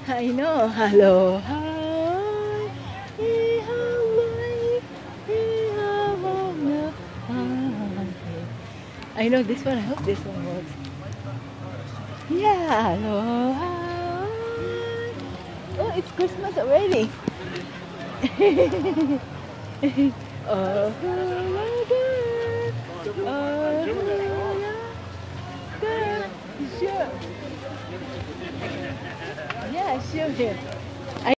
I know. Hello. I know this one. I hope this one works. Yeah. Hello. Oh, it's Christmas already. Oh, sure. Yeah, sure.